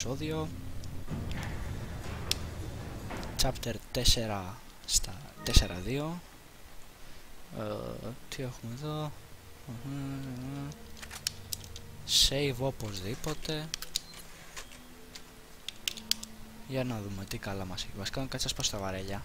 επεισόδιο. Chapter 4 στα 4-2. Τι έχουμε εδώ? Save οπωσδήποτε. Για να δούμε τι καλά μας έχει. Βασικά να κάτσει να σπάσω τα βαρέλια.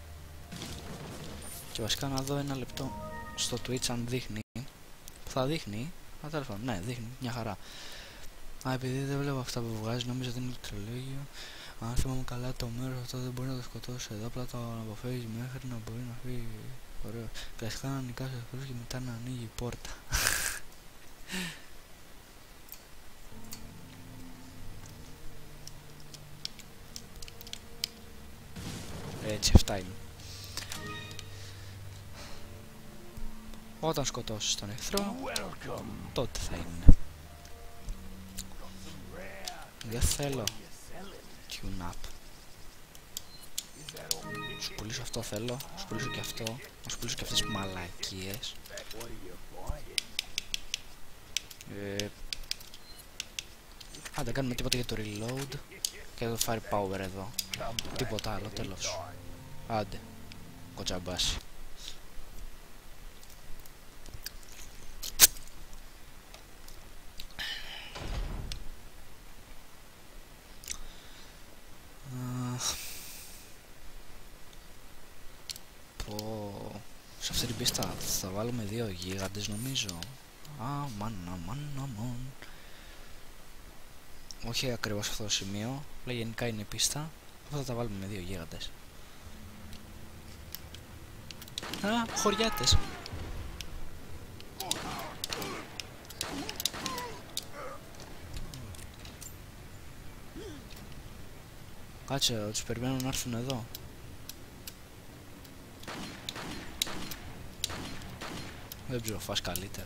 Και βασικά να δω ένα λεπτό στο Twitch αν δείχνει. Θα δείχνει. Τέλος πάντων, ναι, δείχνει μια χαρά. Επειδή δεν βλέπω αυτά που βγάζει, νομίζω ότι είναι ηλεκτρολόγιο. Αν θυμάμαι καλά, το μέρος αυτό δεν μπορεί να το σκοτώσει εδώ. Απλά το αποφεύγει μέχρι να μπορεί να φύγει. Ωραίο. Κλασικά να νικάσει αυτούς και μετά να ανοίγει η πόρτα. Έτσι, αυτά είναι. Όταν σκοτώσεις τον εχθρό, τότε θα είναι. Δεν θέλω tune up. Σου πουλήσω αυτό θέλω, σου πουλήσω και αυτό, να σου πουλήσω και αυτές τις μαλακίες. Δεν κάνουμε τίποτα για το reload και το firepower εδώ. Τίποτα άλλο, τέλος. Άντε, κοτσαμπάση. Σε αυτή την πίστα θα βάλουμε 2 γίγαντες νομίζω. Αμάν. Όχι ακριβώς αυτό το σημείο, αλλά γενικά είναι η πίστα. Αυτό θα τα βάλουμε με 2 γίγαντες. Χωριάτες. Κάτσε, τους περιμένω να έρθουν εδώ. Δεν ξέρω, φας καλύτερα.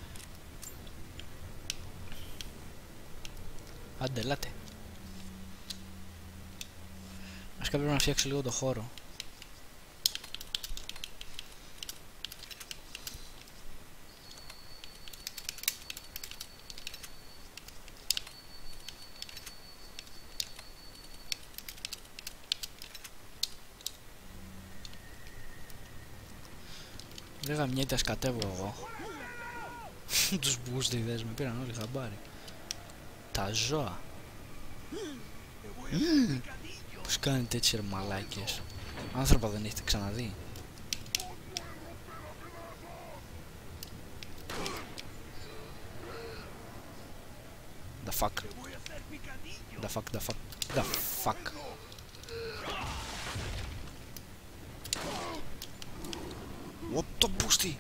Άντε, ελάτε. Βασικά πρέπει να φτιάξω λίγο το χώρο. Δεν γαμιέται, ας κατέβω εγώ. Τους μπουστιδές με πήραν όλοι χαμπάρι. Τα ζώα. Πώς κάνετε έτσι ρε μαλάκες? Άνθρωπα δεν έχετε ξαναδεί? The fuck. What the boosty?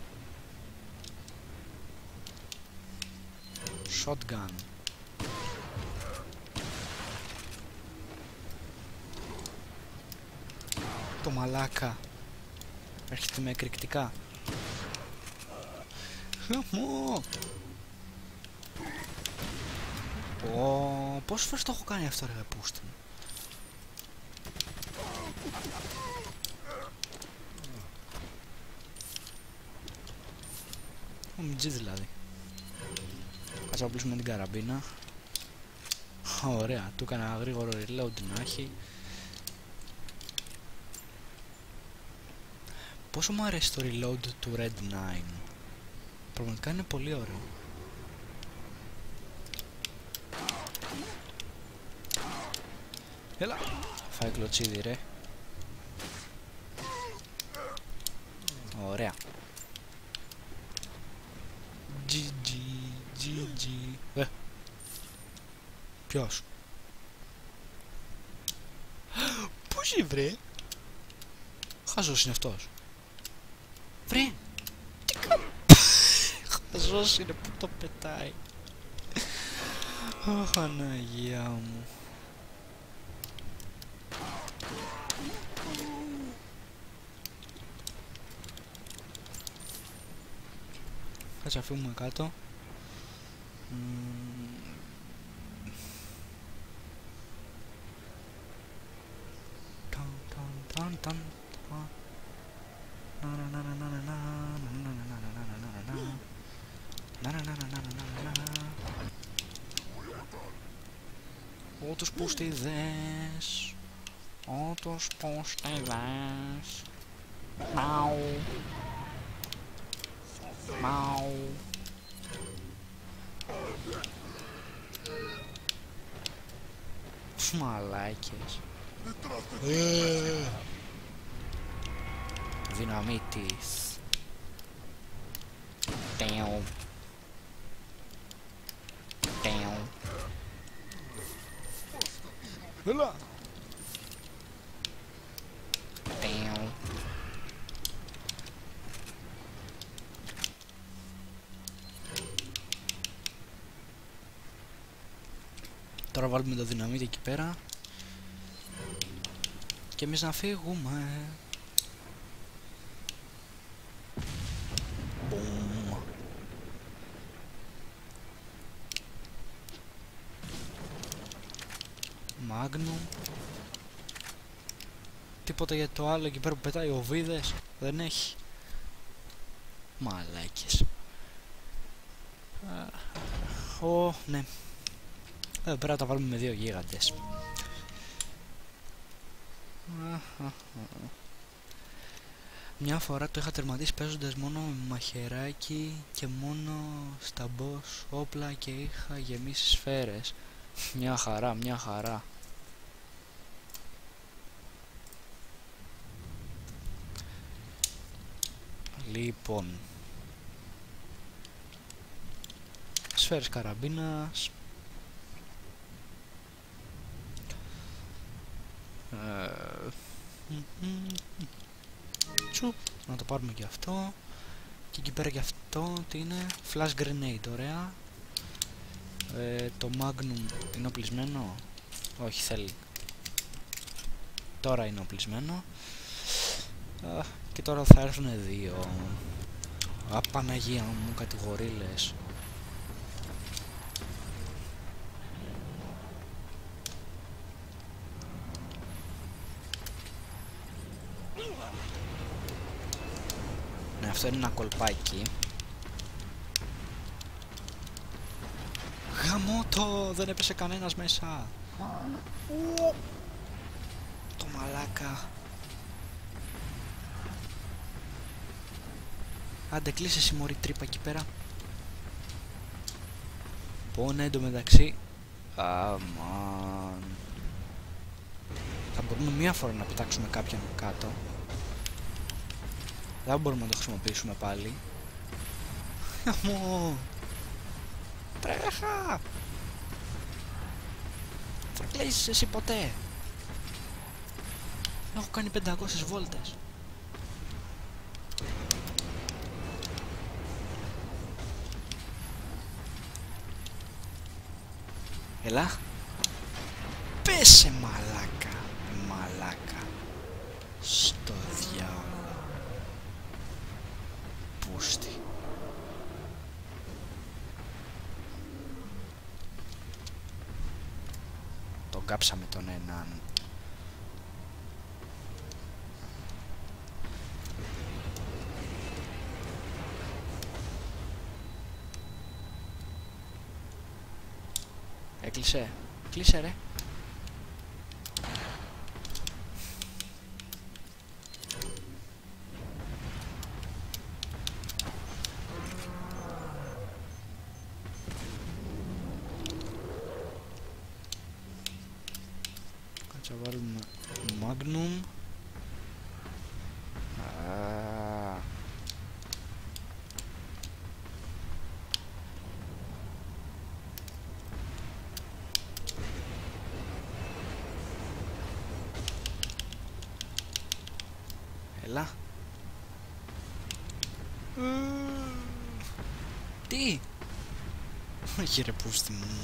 Shotgun. Το μαλάκα έρχεται με εκρηκτικά. Χαμό. Πόσες φορές το έχω κάνει αυτό ρε πούστη μου? Ο Μιτζή δηλαδή. Κάτσε να πλήσουμε την καραμπίνα. Ωραία, του έκανα ένα γρήγορο reload να έχει. Πόσο μου αρέσει το reload του Red 9. Πραγματικά είναι πολύ ωραίο. Έλα. Φάει κλωτσίδι ρε. Ωραία. GG. Ποιος? Πώς είναι βρε? Χαζός είναι αυτός. Βρε! Τι κάνω? Χαζός είναι που το πετάει. Αχ, Αναγία μου. Κάτσε αφήνουμε κάτω. Ότους πως τη δες. Ότους πως τη δες. Μάου. Μάου. Μαλάκες. Δυναμίτης. Τέου. Τέου. Έλα. Τέου. Τώρα βάλουμε το δυναμίτι εκεί πέρα και εμείς να φύγουμε. Μπουμ. Μάγνου. Τίποτα για το άλλο εκεί πέρα που πετάει οβίδες δεν έχει. Μαλάκες. Ναι. Εδώ πέρα τα βάλουμε με 2 γίγαντες. Μια φορά το είχα τερματίσει παίζοντας μόνο με μαχαιράκι και μόνο στα boss όπλα και είχα γεμίσει σφαίρες. Μια χαρά, μια χαρά. Λοιπόν, σφαίρες καραμπίνας. Τσουπ, να το πάρουμε και αυτό. Και εκεί πέρα και αυτό, τι είναι? Flash grenade, ωραία. Το Magnum είναι οπλισμένο? Όχι, θέλει. Τώρα είναι οπλισμένο. Και τώρα θα έρθουν 2. Απαναγία μου, κατηγορίλες. Ναι, αυτό είναι ένα κολπάκι. Γαμώτο! Δεν έπεσε κανένας μέσα. Το μαλάκα. Άντε κλείσε εσύ μωρή τρύπα εκεί πέρα. Πόνε εντωμεταξύ. Αμάν. Θα μπορούμε μία φορά να πετάξουμε κάποιον κάτω. Δεν μπορούμε να το χρησιμοποιήσουμε πάλι. Αμώ. Τρέχα. Θα κλείσεις εσύ ποτέ. Έχω κάνει 500 βόλτες. Έλα. Πέσε μαλάκα. Μαλάκα. Στο διάολο. Πούστη. Τον κάψαμε τον έναν. Έκλεισε. Κλείσε ρε. Κάτσε να βάλουμε Magnum. Έλα. Τι? Όχι ρε πούστη μου.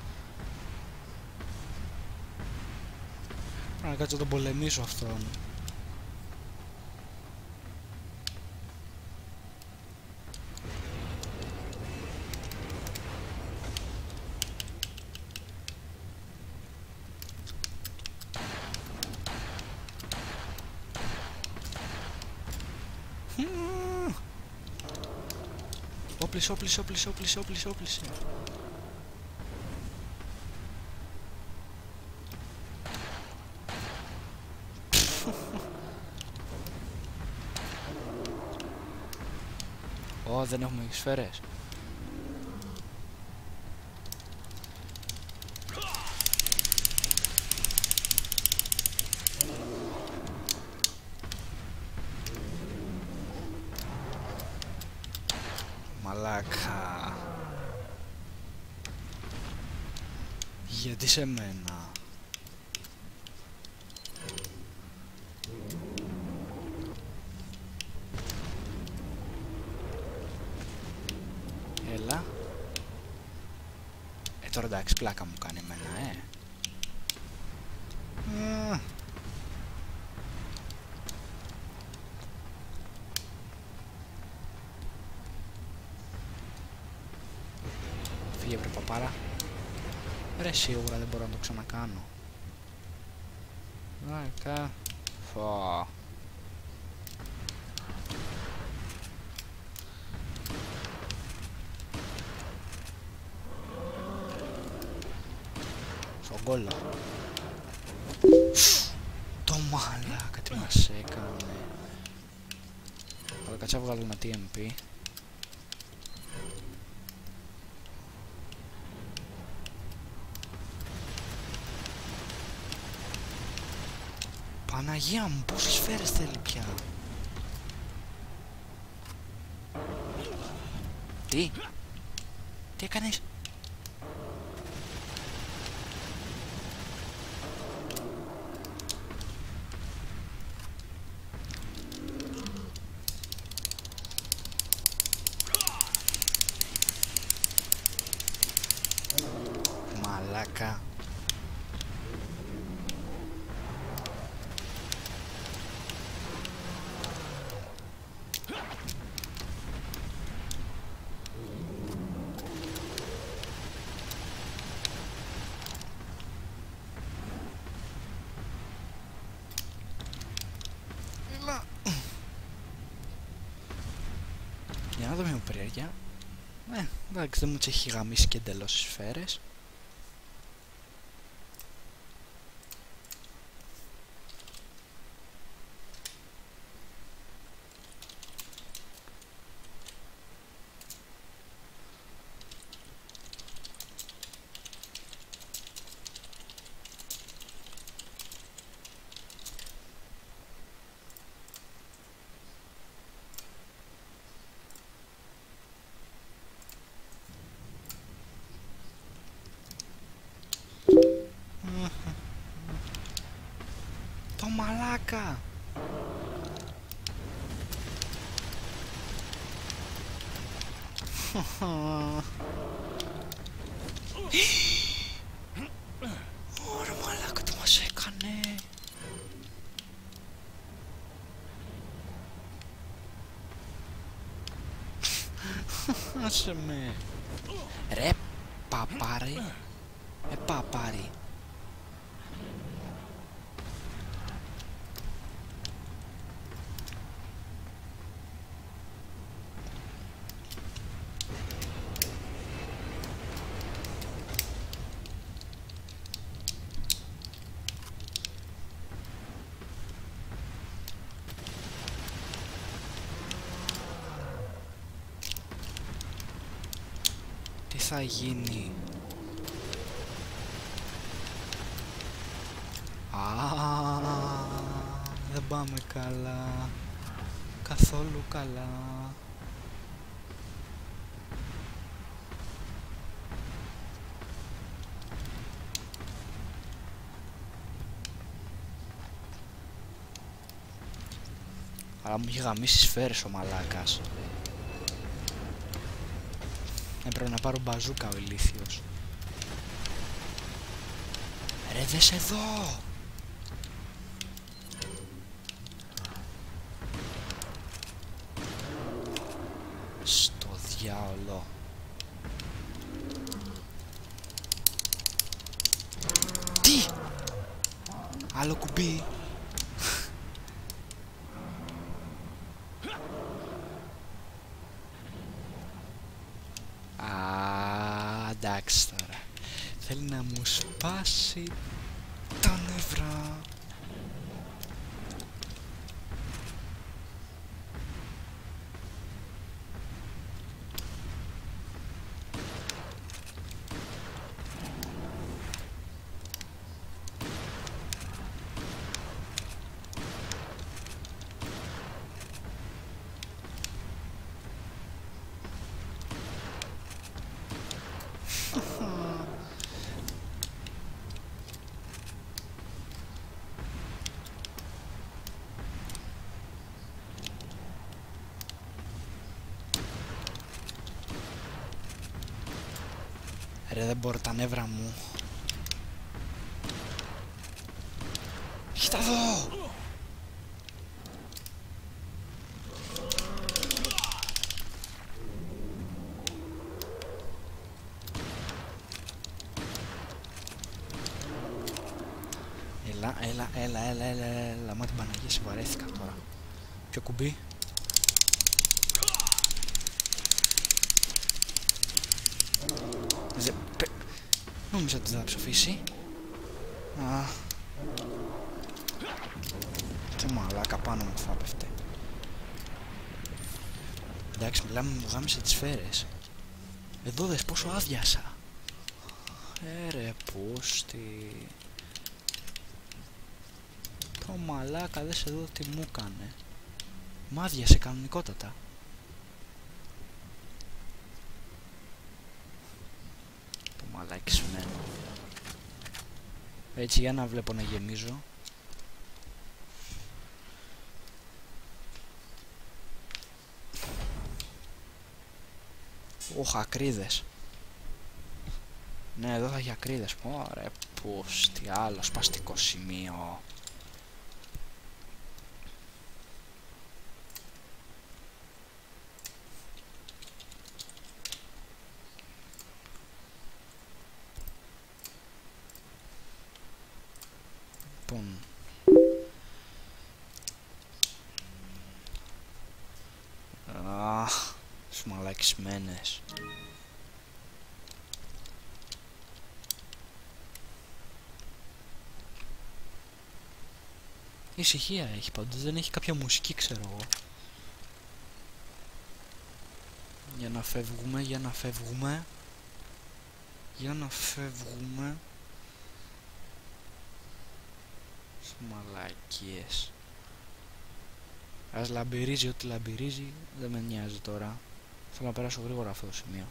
Πρέπει να κάτσω να τον πολεμήσω αυτόν. Όπλησε, όπλησε, όπλησε, όπλησε, όπλησε, όπλησε. Ω, δεν έχουμε σφαίρες. Μαλάκα. Γιατί σε μένα? Έλα. Τώρα εντάξει, πλάκα μου κάνει εμένα, Φύγε βρε παπάρα. Ρε σίγουρα δεν μπορώ να το ξανακάνω. Μαλάκα. Φω. Στον κόλλο. Το μαλάκα τι μας έκανε. Αλλά κάτσε να βγάλω ένα TMP. Παναγία μου, πόσες σφαίρες θέλει πια? Τι έκανες? Μαλάκα. Για να δούμε με περιέργεια. Εντάξει, δεν μου τις έχει γαμίσει και εντελώς τις σφαίρες. Το μαλάκα. Ωραία μαλάκα, τι μας έκανε. Άσε με. Ρε παπάρι. Παπάρι. Τι θα γίνει? Δεν πάμε καλά. Καθόλου καλά. Αλλά μου είχε γαμίσει σφαίρες ο μαλάκας. Έπρεπε να πάρω μπαζούκα ο ηλίθιος. Ρε δες εδώ! Στο διάολο. Τι! Άλλο κουμπί. Εντάξει τώρα. Θέλει να μου σπάσει τα νευρά. ρε, δεν μπορώ τα νεύρα μου. Κοίτα εδώ! Έλα, μα την Παναγία, σε βαρέθηκα τώρα. Ποιο κουμπί? Νόμιζα ότι θα ψοφήσει. Α. Τι μαλάκα, πάνω μου θα πέφτε. Εντάξει, μιλάμε, μου γάμισε τις σφαίρες. Εδώ δες πόσο άδειασα. Ρε πούστη. Το μαλάκα, δες εδώ τι μου έκανε. Μ' άδειασε κανονικότατα. Το μαλάκι σμένο. Έτσι, για να βλέπω να γεμίζω. Ωχ, ακρίδες. Ναι, εδώ θα έχει ακρίδες. Ωραία, πως, τι άλλο σπαστικό σημείο. Λοιπόν, αχ, σμαλακισμένες. Ησυχία έχει πάντως, δεν έχει κάποια μουσική, ξέρω εγώ. Για να φεύγουμε, για να φεύγουμε. Για να φεύγουμε. Μαλακίες. Ας λαμπυρίζει ό,τι λαμπυρίζει, δεν με νοιάζει τώρα. Θέλω να περάσω γρήγορα αυτό το σημείο.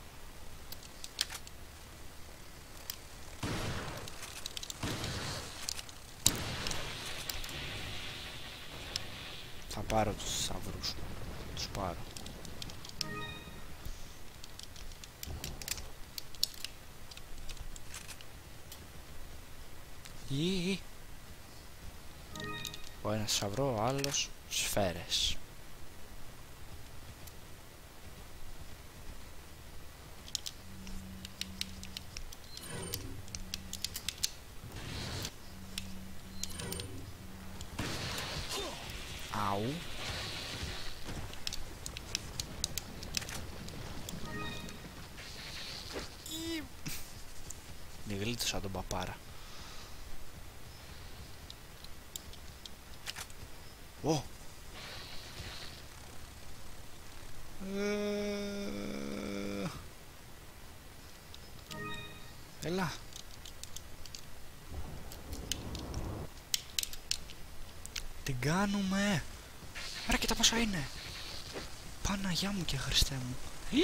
Θα πάρω τους θησαυρούς. Τους πάρω. Ο ένας θησαυρό, ο άλλος σφαίρες. Αου. Δεν γλίτωσα τον παπάρα. Ω! Έλα. Τι κάνουμε? Άρα κοίτα πόσα είναι. Παναγιά μου και Χριστέ μου.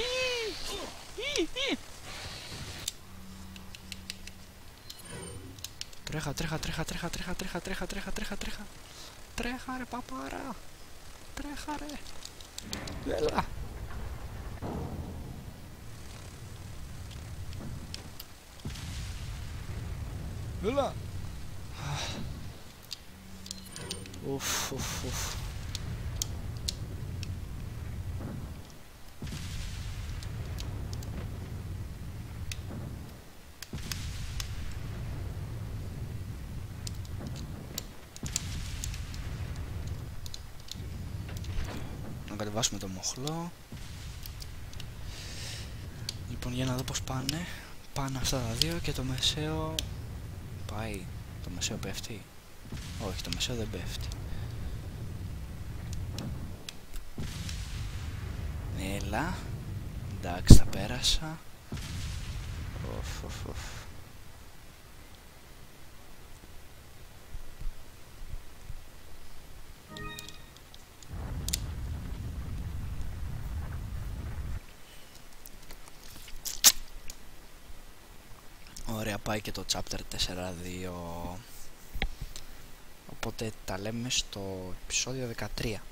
Τρέχα, τρέχα, τρέχα, τρέχα, τρέχα, τρέχα, τρέχα, τρέχα, τρέχα, τρέχα. Τρέχα ρε παπάρα. Τρέχα ρε. Έλα. Έλα. Ουφ, ουφ, ουφ. Να κατεβάσουμε το μοχλό. Λοιπόν, για να δω πως πάνε. Πάνε αυτά τα δύο και το μεσαίο πάει. Το μεσαίο πέφτει? Όχι, το μεσαίο δεν πέφτει. Έλα. Εντάξει, τα πέρασα. Οφ, οφ, οφ. Ωραία, πάει και το chapter 4.2. Οπότε τα λέμε στο επεισόδιο 13.